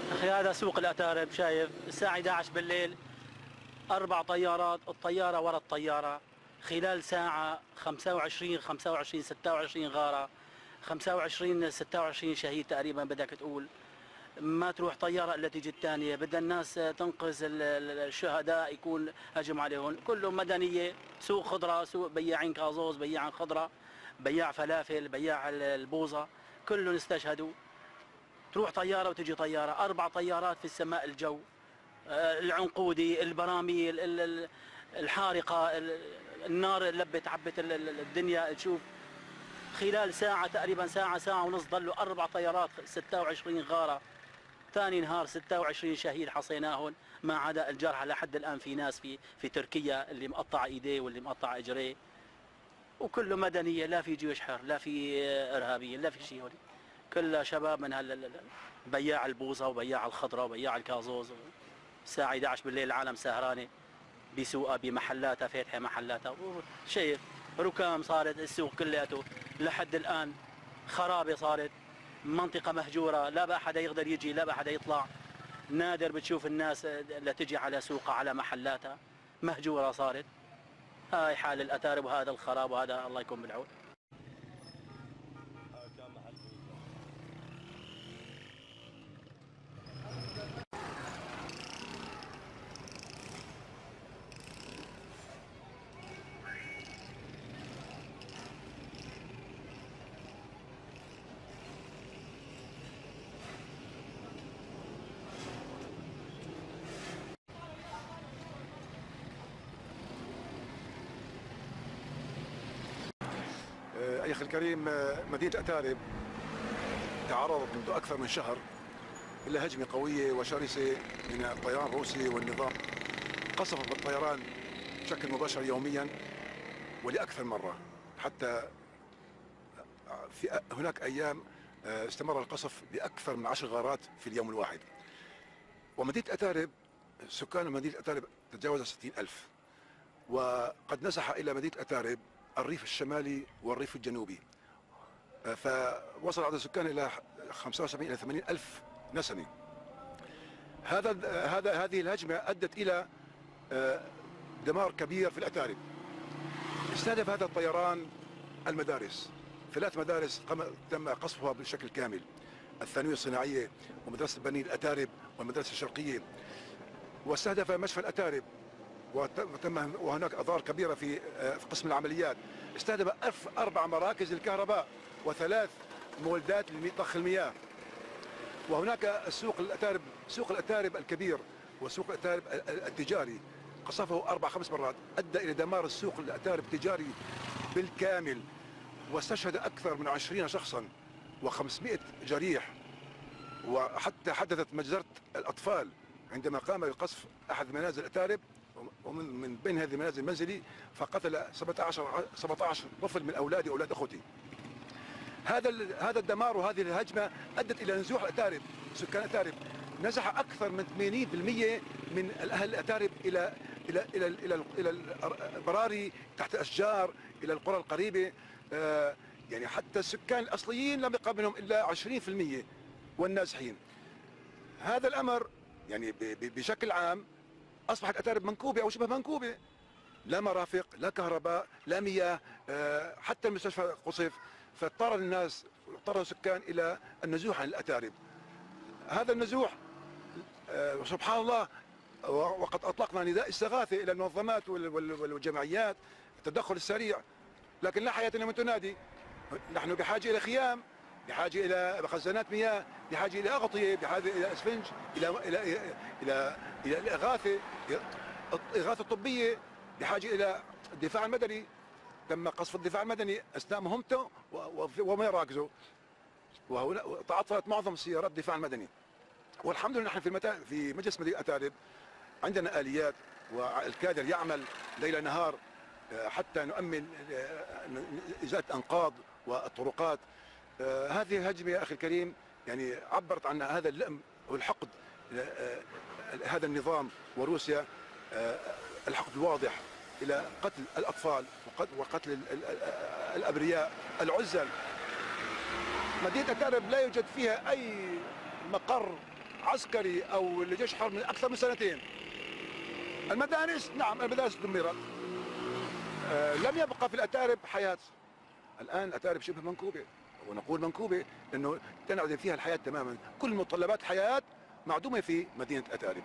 أخي هذا سوق الأتارب، شايف الساعة 11 بالليل 4 طيارات، الطيارة ورا الطيارة، خلال ساعة 25 26 غارة، 25 26 شهيد تقريبا بدك تقول. ما تروح طيارة إلا تيجي الثانية، بدها الناس تنقذ الشهداء يكون هجم عليهم. كله مدنية، سوق خضرة، سوق بياعين كازوز، بياع خضرة، بياع فلافل، بياع البوظة، كلهم استشهدوا. تروح طيارة وتجي طيارة، 4 طيارات في السماء الجو، العنقودي، البراميل، الحارقة، النار لبت عبت الدنيا. تشوف خلال ساعة تقريبا، ساعة ونص، ضلوا 4 طيارات، 26 غارة. ثاني نهار 26 شهيد حصيناهم، ما عدا الجرحى. لحد الآن في ناس في تركيا اللي مقطع ايديه واللي مقطع اجريه، وكله مدنية، لا في جيوش حر، لا في إرهابيين، لا في شيء. هولي كلها شباب من بياع البوظة وبياع الخضرة وبياع الكازوز. الساعة 11 بالليل العالم سهرانة بسوقها، بمحلاتها، فاتحة محلاتها. شايف ركام صارت السوق كلياته لحد الآن، خرابة صارت، منطقة مهجورة، لا بقى حدا يقدر يجي، لا بقى حدا يطلع. نادر بتشوف الناس اللي تجي على سوقها، على محلاتها، مهجورة صارت. هاي حال الأتارب وهذا الخراب، وهذا الله يكون بالعون. أخي الكريم، مدينة أتارب تعرضت منذ أكثر من شهر إلى هجمة قوية وشرسة من الطيران الروسي والنظام. قصف بالطيران بشكل مباشر يوميا ولأكثر مرة، حتى في هناك أيام استمر القصف بأكثر من 10 غارات في اليوم الواحد. ومدينة أتارب، سكان مدينة أتارب تجاوز 60,000، وقد نزح إلى مدينة أتارب الريف الشمالي والريف الجنوبي، فوصل عدد السكان إلى 75 إلى 80 ألف نسمة. هذه الهجمة أدت إلى دمار كبير في الأتارب. استهدف هذا الطيران المدارس، 3 مدارس تم قصفها بشكل كامل: الثانوية الصناعية، ومدرسة بني الأتارب، والمدرسة الشرقية. واستهدف مشفى الأتارب، وهناك أضرار كبيرة في قسم العمليات. استهدف 4 مراكز للكهرباء و3 مولدات لضخ المياه. وهناك السوق الأتارب، سوق الأتارب الكبير وسوق الأتارب التجاري، قصفه 4 5 مرات، أدى إلى دمار السوق الأتارب التجاري بالكامل، واستشهد أكثر من 20 شخصا و500 جريح. وحتى حدثت مجزرة الأطفال عندما قام بقصف أحد منازل أتارب، ومن بين هذه المنازل منزلي، فقتل 17 طفل من أولادي وأولاد أخوتي. هذا الدمار وهذه الهجمة أدت إلى نزوح الأتارب. سكان أتارب نزح أكثر من 80% من الأهل الأتارب إلى البراري تحت الأشجار، إلى القرى القريبة. يعني حتى السكان الأصليين لم يبقى منهم إلا 20% والنازحين. هذا الأمر يعني بشكل عام أصبحت أتارب منكوبة أو شبه منكوبة، لا مرافق، لا كهرباء، لا مياه، حتى المستشفى قصف. فاضطر الناس، اضطر السكان إلى النزوح عن الأتارب. هذا النزوح سبحان الله، وقد أطلقنا نداء استغاثة إلى المنظمات والجمعيات، التدخل السريع، لكن لا حياة لمن تنادي. نحن بحاجة إلى خيام، بحاجة إلى مخزنات مياه، بحاجة إلى أغطية، بحاجة إلى أسفنج، إلى الإغاثة، الإغاثة الطبية، بحاجة إلى الدفاع المدني. تم قصف الدفاع المدني أثناء مهمته ومراكزه، وهنا تعطلت معظم سيارات الدفاع المدني. والحمد لله نحن في مجلس مدينة أتارب عندنا آليات، والكادر يعمل ليل نهار حتى نؤمن إزالة أنقاض والطرقات. هذه الهجمة يا أخي الكريم يعني عبرت عن هذا اللئم والحقد، هذا النظام وروسيا، الحقد الواضح إلى قتل الأطفال وقتل الأبرياء، العزل. مدينة أتارب لا يوجد فيها أي مقر عسكري او لجيش حرب من اكثر من سنتين. المدارس، نعم المدارس دمرت، لم يبقى في الاتارب حياه. الان الاتارب شبه منكوبه، ونقول منكوبه انه تنعدم فيها الحياه تماما، كل متطلبات الحياه معدومه في مدينه اتارب.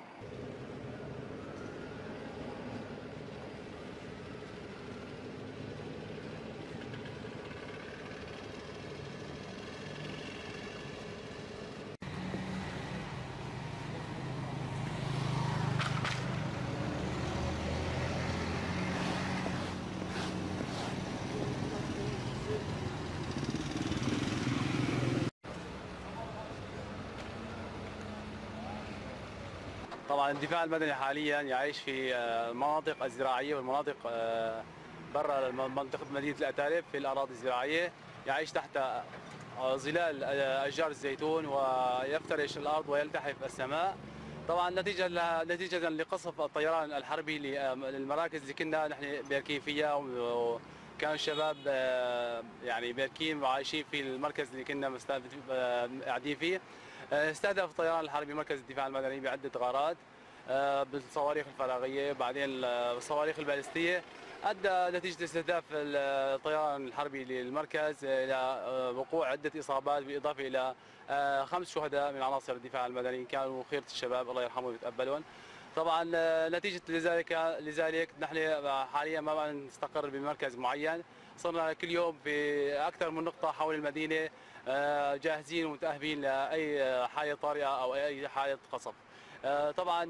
طبعا الدفاع المدني حاليا يعيش في المناطق الزراعيه والمناطق برا منطقه مدينه الاتارب في الاراضي الزراعيه، يعيش تحت ظلال اشجار الزيتون ويفترش الارض ويلتحف السماء. طبعا نتيجه لقصف الطيران الحربي للمراكز اللي كنا نحن باركين فيها، وكانوا الشباب يعني باركين وعايشين في المركز اللي كنا قاعدين فيه. استهدف الطيران الحربي مركز الدفاع المدني بعدة غارات بالصواريخ الفراغية، بعدين الصواريخ البالستية، أدى نتيجة استهداف الطيران الحربي للمركز إلى وقوع عدة إصابات، بالإضافة إلى 5 شهداء من عناصر الدفاع المدني كانوا خيرة الشباب الله يرحمهم ويتقبلهم. طبعا نتيجة لذلك نحن حاليا ما نستقر بمركز معين، صرنا كل يوم في أكثر من نقطة حول المدينة جاهزين ومتأهبين لأي حالة طارئة أو أي حالة قصف. طبعا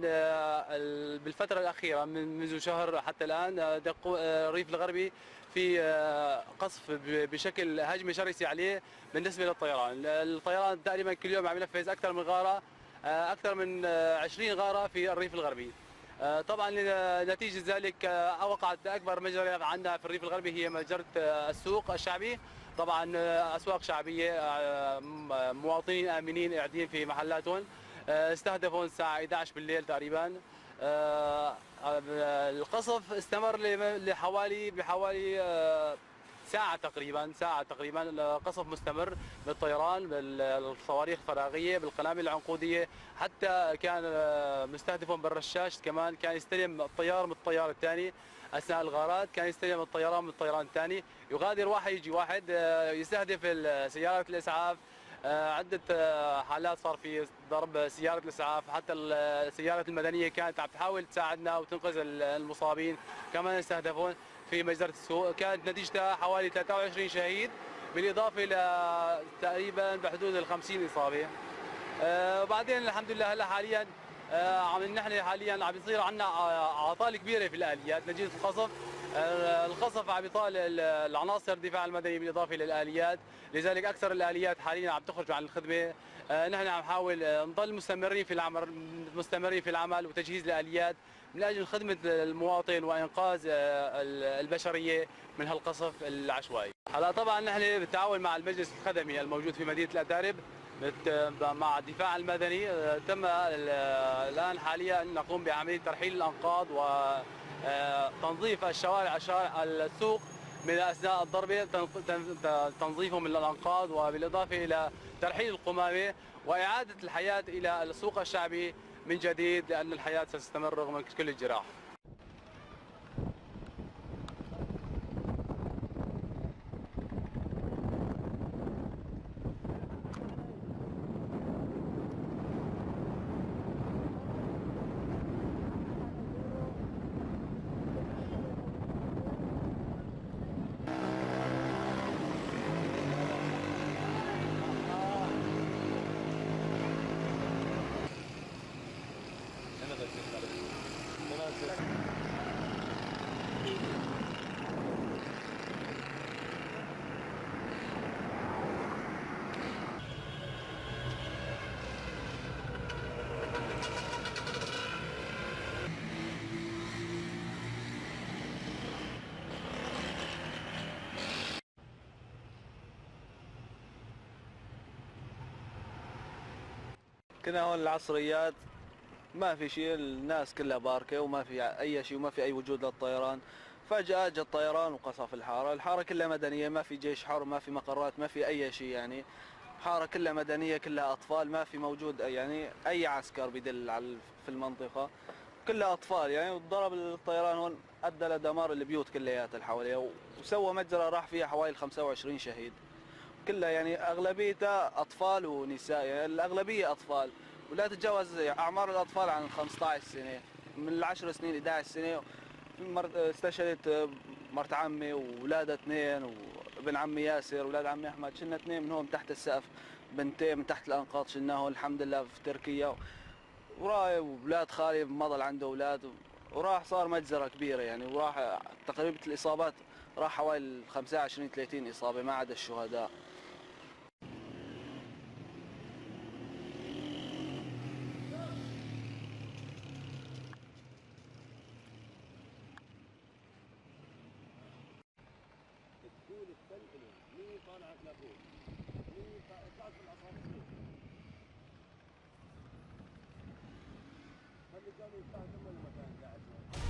بالفترة الأخيرة منذ شهر حتى الآن دقوا الريف الغربي في قصف بشكل هجمة شرسة عليه بالنسبة للطيران. الطيران تقريبا كل يوم عم ينفذ أكثر من غارة، أكثر من 20 غارة في الريف الغربي. طبعا نتيجة ذلك وقعت أكبر مجزرة عندنا في الريف الغربي هي مجزرة السوق الشعبي. طبعا أسواق شعبية، مواطنين آمنين قاعدين في محلاتهم، استهدفوا الساعة 11 بالليل تقريبا. القصف استمر بحوالي ساعة تقريبا القصف مستمر بالطيران، بالصواريخ الفراغية، بالقنابل العنقودية، حتى كان مستهدف بالرشاش كمان، كان يستلم الطيار من الطيار الثاني اثناء الغارات، كان يستلم الطيران من الطيران الثاني، يغادر واحد يجي واحد، يستهدف سيارات الاسعاف. عدة حالات صار في ضرب سيارة الإسعاف، حتى السيارة المدنية كانت عم تحاول تساعدنا وتنقذ المصابين، كمان استهدفون في مجزرة السوق، كانت نتيجتها حوالي 23 شهيد بالإضافة إلى تقريبا بحدود 50 إصابة. وبعدين الحمد لله هلا حاليا نحن حاليا عم يصير عندنا اعطال كبيره في الاليات نتيجه القصف. القصف عم يطال العناصر الدفاع المدني بالاضافه للاليات، لذلك اكثر الاليات حاليا عم تخرج عن الخدمه. نحن عم نحاول نضل مستمرين في العمل وتجهيز الاليات من اجل خدمه المواطن وانقاذ البشريه من هالقصف العشوائي. هلا طبعا نحن بالتعاون مع المجلس الخدمي الموجود في مدينه الاتارب مع الدفاع المدني تم الآن حاليا نقوم بعملية ترحيل الأنقاض وتنظيف الشوارع السوق من أثناء الضربة، تنظيفهم من الأنقاض، وبالإضافة إلى ترحيل القمامة وإعادة الحياة إلى السوق الشعبي من جديد، لأن الحياة ستستمر رغم كل الجراح. كنا هون العصريات ما في شيء، الناس كلها باركة وما في أي شيء وما في أي وجود للطيران. فجأة جاء الطيران وقصف الحارة كلها مدنية، ما في جيش حر، ما في مقرات، ما في أي شيء يعني. حارة كلها مدنية، كلها أطفال، ما في موجود يعني أي عسكر بدل على في المنطقة، كلها أطفال يعني. وضرب الطيران هون أدى لدمار البيوت كلياتها اللي حواليها، وسوى مجزرة راح فيها حوالي 25 شهيد، كلها يعني أغلبيتها أطفال ونساء، يعني الأغلبية أطفال، ولا تتجاوز أعمار الأطفال عن 15 سنة، من العشر سنين 11 سنة. استشهدت مرت عمي وولادها اثنين، وابن عمي ياسر وولاد عمي أحمد، شلنا اثنين منهم تحت السقف، بنتين من تحت الأنقاض شلناهم الحمد لله في تركيا. وراي وولاد خالي مضل عنده أولاد، وراح صار مجزرة كبيرة يعني، وراح تقريبا الإصابات راح حوالي 25 30 إصابة ما عدا الشهداء. تقول التل إله مين طالعت لفوق، مين طلعت في الأسانسير، خلي كانوا يفتحوا ثم المكان قاعد